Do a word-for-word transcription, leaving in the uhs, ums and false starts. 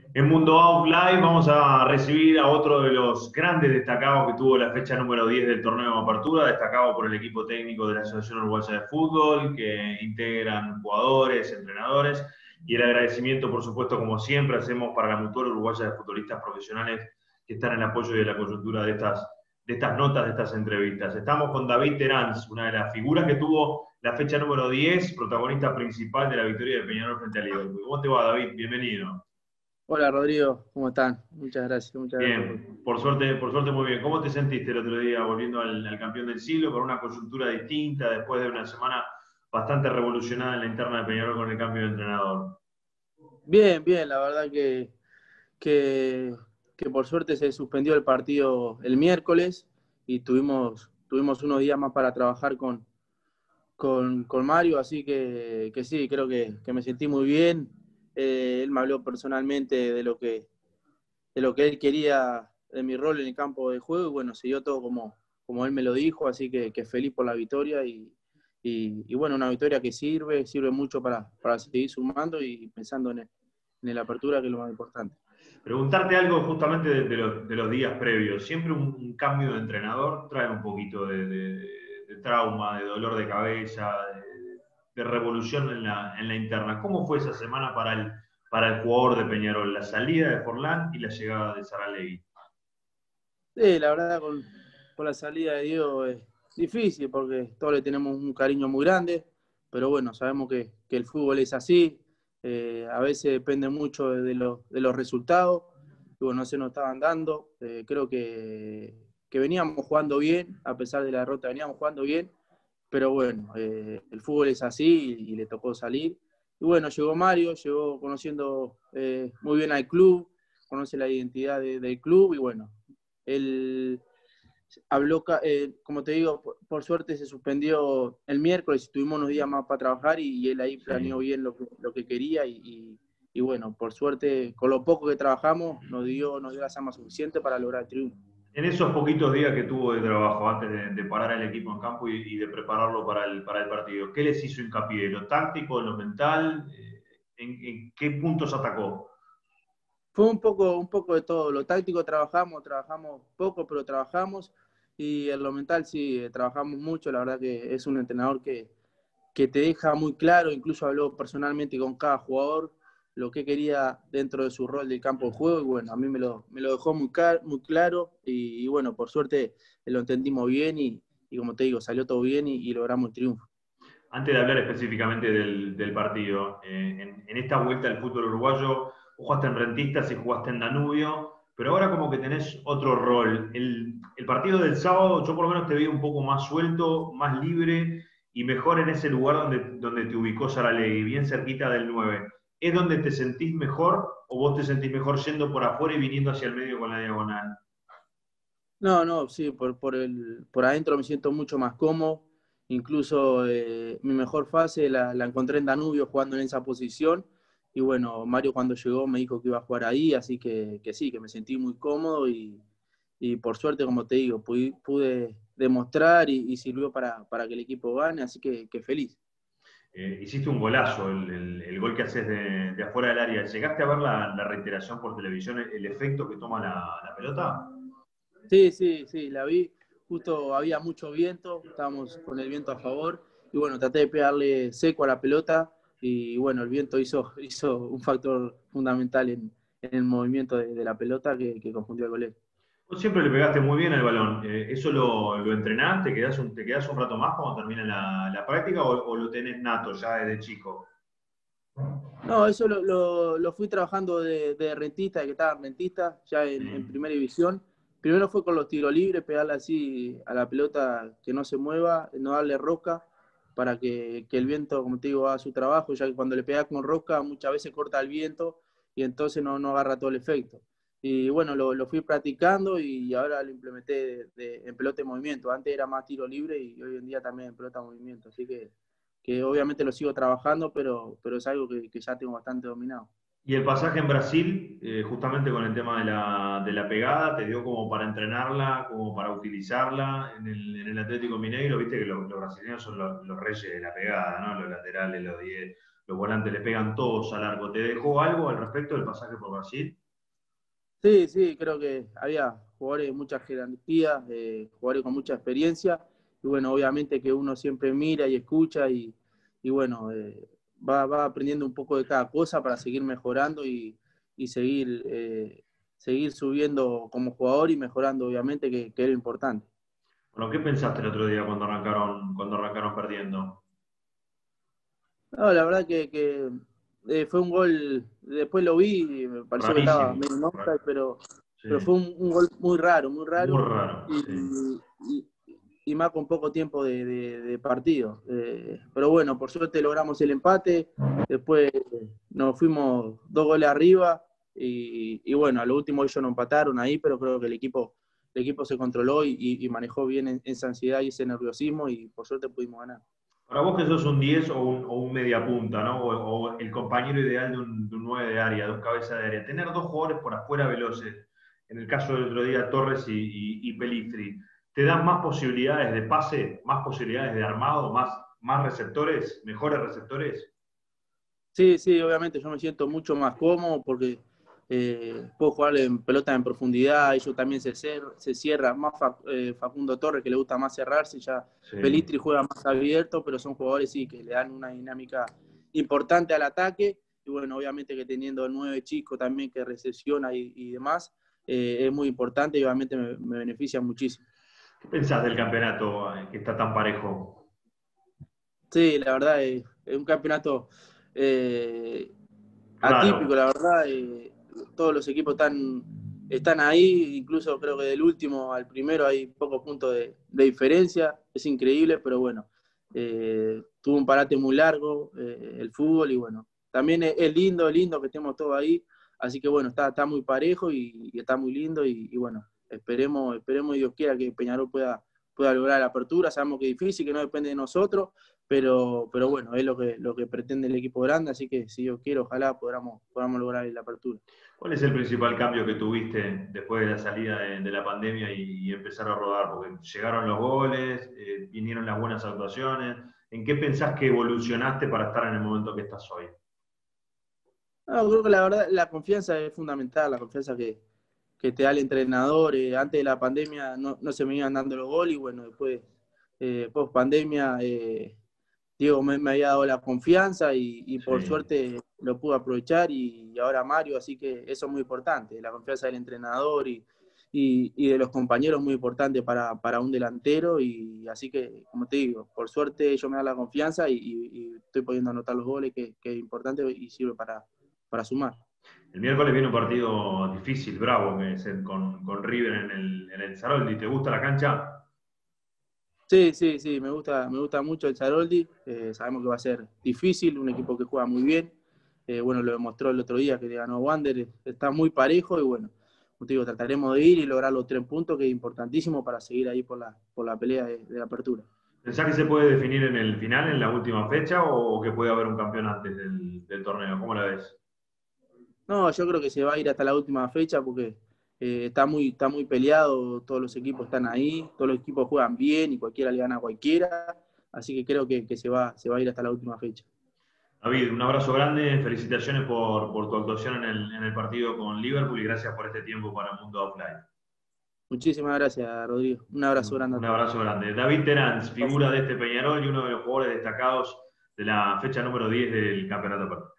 En Mundo Out Live vamos a recibir a otro de los grandes destacados que tuvo la fecha número diez del torneo de apertura, destacado por el equipo técnico de la Asociación Uruguaya de Fútbol, que integran jugadores, entrenadores, y el agradecimiento, por supuesto, como siempre hacemos para la Mutual Uruguaya de Futbolistas Profesionales que están en apoyo y en la coyuntura de estas, de estas notas, de estas entrevistas. Estamos con David Terán, una de las figuras que tuvo la fecha número diez, protagonista principal de la victoria de Peñarol frente a Liverpool. ¿Cómo te va, David? Bienvenido. Hola Rodrigo, ¿cómo están? Muchas gracias, muchas gracias por... Bien, por suerte, por suerte muy bien. ¿Cómo te sentiste el otro día volviendo al, al campeón del siglo con una coyuntura distinta después de una semana bastante revolucionada en la interna de Peñarol con el cambio de entrenador? Bien, bien, la verdad que, que, que por suerte se suspendió el partido el miércoles y tuvimos, tuvimos unos días más para trabajar con, con, con Mario, así que, que sí, creo que, que me sentí muy bien. Eh, él me habló personalmente de lo que, de lo que él quería de mi rol en el campo de juego y bueno, se dio todo como, como él me lo dijo, así que, que feliz por la victoria y, y, y bueno, una victoria que sirve, sirve mucho para, para seguir sumando y pensando en, el, en la apertura, que es lo más importante. Preguntarte algo justamente de, de, los, de los días previos. Siempre un, un, cambio de entrenador trae un poquito de, de, de trauma, de dolor de cabeza, de, de revolución en la, en la interna. ¿Cómo fue esa semana para el, para el jugador de Peñarol? La salida de Forlán y la llegada de Saralegui. Sí, la verdad con, con la salida de Diego es difícil porque todos le tenemos un cariño muy grande, pero bueno, sabemos que, que el fútbol es así, eh, a veces depende mucho de, lo, de los resultados, y bueno, no se nos estaban dando, eh, creo que, que veníamos jugando bien, a pesar de la derrota veníamos jugando bien, pero bueno, eh, el fútbol es así y, y le tocó salir. Y bueno, llegó Mario, llegó conociendo eh, muy bien al club, conoce la identidad de, del club y bueno, él habló, eh, como te digo, por, por, suerte se suspendió el miércoles, tuvimos unos días más para trabajar y, y él ahí planeó Sí. bien lo que, lo que quería y, y, y, bueno, por suerte, con lo poco que trabajamos, nos dio, nos dio la sama suficiente para lograr el triunfo. En esos poquitos días que tuvo de trabajo antes de, de parar el equipo en campo y, y, de prepararlo para el, para el partido, ¿qué les hizo hincapié? ¿Lo táctico, lo mental? Eh, ¿en, ¿En qué puntos atacó? Fue un poco, un poco de todo. Lo táctico trabajamos, trabajamos poco, pero trabajamos. Y en lo mental sí, trabajamos mucho. La verdad que es un entrenador que, que te deja muy claro, incluso habló personalmente con cada jugador lo que quería dentro de su rol del campo de juego y bueno, a mí me lo, me lo dejó muy, car muy claro y, y, bueno, por suerte lo entendimos bien y, y como te digo, salió todo bien y, y logramos el triunfo. Antes de hablar específicamente del, del partido, eh, en, en, esta vuelta al fútbol uruguayo, jugaste en Rentistas y jugaste en Danubio, pero ahora como que tenés otro rol. El, el partido del sábado, yo por lo menos te vi un poco más suelto, más libre y mejor en ese lugar donde, donde te ubicó Saralegui, bien cerquita del nueve. ¿Es donde te sentís mejor o vos te sentís mejor yendo por afuera y viniendo hacia el medio con la diagonal? No, no, sí, por, por, el, por adentro me siento mucho más cómodo. Incluso eh, mi mejor fase la, la encontré en Danubio jugando en esa posición. Y bueno, Mario cuando llegó me dijo que iba a jugar ahí, así que, que sí, que me sentí muy cómodo y, y por suerte, como te digo, pude, pude demostrar y, y sirvió para, para que el equipo gane, así que, que feliz. Eh, hiciste un golazo, el, el, el, gol que haces de, de, afuera del área. ¿Llegaste a ver la, la reiteración por televisión, el, el efecto que toma la, la pelota? Sí, sí, sí, la vi. Justo había mucho viento, estábamos con el viento a favor y bueno, traté de pegarle seco a la pelota y bueno, el viento hizo, hizo un factor fundamental en, en el movimiento de, de la pelota que, que confundió al golero. Vos siempre le pegaste muy bien al balón. Eh, ¿Eso lo, lo entrenás? ¿Te quedás, un, ¿Te quedás un rato más cuando termina la, la práctica o, o, lo tenés nato ya desde chico? No, eso lo, lo, lo fui trabajando de, de rentista, de que estaba rentista, ya en, en Sí. primera división. Primero fue con los tiros libres, pegarle así a la pelota que no se mueva, no darle rosca, para que, que el viento, como te digo, haga su trabajo, ya que cuando le pegas con rosca muchas veces corta el viento y entonces no, no agarra todo el efecto. Y bueno, lo, lo fui practicando y ahora lo implementé de, de, en pelota de movimiento. Antes era más tiro libre y hoy en día también en pelota de movimiento. Así que que obviamente lo sigo trabajando, pero, pero es algo que, que ya tengo bastante dominado. Y el pasaje en Brasil, eh, justamente con el tema de la, de la pegada, ¿te dio como para entrenarla, como para utilizarla en el, en el Atlético Mineiro? Viste que los, los brasileños son los, los reyes de la pegada, ¿no? Los laterales, los diez, los volantes le pegan todos al arco. ¿Te dejó algo al respecto del pasaje por Brasil? Sí, sí, creo que había jugadores de mucha jerarquía, eh, jugadores con mucha experiencia, y bueno, obviamente que uno siempre mira y escucha y, y bueno, eh, va, va aprendiendo un poco de cada cosa para seguir mejorando y, y seguir, eh, seguir subiendo como jugador y mejorando, obviamente, que, que es lo importante. Bueno, ¿qué pensaste el otro día cuando arrancaron, cuando arrancaron perdiendo? No, la verdad que, que eh, fue un gol, después lo vi, y me pareció que estaba Rarísimo. medio en offside, pero, Sí. pero fue un, un gol muy raro, muy Muy raro, raro, y, sí. y, y más con poco tiempo de, de, de partido. Eh, pero bueno, por suerte logramos el empate, después nos fuimos dos goles arriba, y, y bueno, a lo último ellos nos empataron ahí, pero creo que el equipo, el equipo se controló y, y manejó bien en, esa ansiedad y ese nerviosismo, y por suerte pudimos ganar. Para vos que sos un diez o un, o un media punta, ¿no? O, o el compañero ideal de un, de un nueve de área, de un cabeza de área. Tener dos jugadores por afuera veloces, en el caso del otro día Torres y, y, y Pelistri, ¿te dan más posibilidades de pase, más posibilidades de armado, más, más receptores, mejores receptores? Sí, sí, obviamente yo me siento mucho más cómodo porque eh, puedo jugar en pelota en profundidad, ellos también se, cer se cierra, más Fa eh, Facundo Torres que le gusta más cerrarse, ya Sí. Pelistri juega más abierto, pero son jugadores sí que le dan una dinámica importante al ataque y bueno, obviamente que teniendo nueve chicos también que recepciona y, y demás, eh, es muy importante y obviamente me, me beneficia muchísimo. ¿Qué pensás del campeonato eh, que está tan parejo? Sí, la verdad es, es un campeonato eh, Raro. atípico, la verdad. Eh, todos los equipos están, están ahí, incluso creo que del último al primero hay pocos puntos de, de diferencia. Es increíble, pero bueno, eh, tuvo un parate muy largo eh, el fútbol y bueno, también es, es lindo, es lindo que estemos todos ahí. Así que bueno, está, está muy parejo y, y está muy lindo y, y bueno, esperemos, esperemos y Dios quiera que Peñarol pueda, pueda lograr la apertura. Sabemos que es difícil, que no depende de nosotros, pero, pero bueno, es lo que, lo que pretende el equipo grande, así que si yo quiero, ojalá podamos, podamos lograr la apertura. ¿Cuál es el principal cambio que tuviste después de la salida de, de la pandemia y, y empezar a rodar? Porque llegaron los goles, eh, vinieron las buenas actuaciones. ¿En qué pensás que evolucionaste para estar en el momento que estás hoy? No, creo que la verdad, la confianza es fundamental, la confianza que, que te da el entrenador. Eh, antes de la pandemia no, no se me iban dando los goles y bueno, después, eh, post pandemia, eh, Diego me, me, había dado la confianza y, y por Sí. suerte lo pude aprovechar y, y ahora Mario, así que eso es muy importante, la confianza del entrenador y, y, y de los compañeros es muy importante para, para un delantero y así que, como te digo, por suerte ellos me dan la confianza y, y, y estoy pudiendo anotar los goles que, que es importante y sirve para, para sumar. El miércoles viene un partido difícil, bravo, que es el con, con River en el, en el Saroldi. ¿Te gusta la cancha? Sí, sí, sí, me gusta, me gusta mucho el Saroldi. Eh, sabemos que va a ser difícil, un equipo que juega muy bien. Eh, bueno, lo demostró el otro día que le ganó Wander. Está muy parejo y bueno, como te digo, trataremos de ir y lograr los tres puntos, que es importantísimo para seguir ahí por la, por la pelea de, de la apertura. ¿Pensás que se puede definir en el final, en la última fecha, o que puede haber un campeón antes del, del torneo? ¿Cómo la ves? No, yo creo que se va a ir hasta la última fecha porque eh, está, muy, está muy peleado, todos los equipos están ahí, todos los equipos juegan bien y cualquiera le gana a cualquiera, así que creo que, que se, va, se va a ir hasta la última fecha. David, un abrazo grande, felicitaciones por, por tu actuación en el, en el partido con Liverpool y gracias por este tiempo para Mundo Offline. Muchísimas gracias, Rodrigo. Un abrazo grande a Un todos. abrazo grande. David Terán, figura de este Peñarol y uno de los jugadores destacados de la fecha número diez del Campeonato Apertura.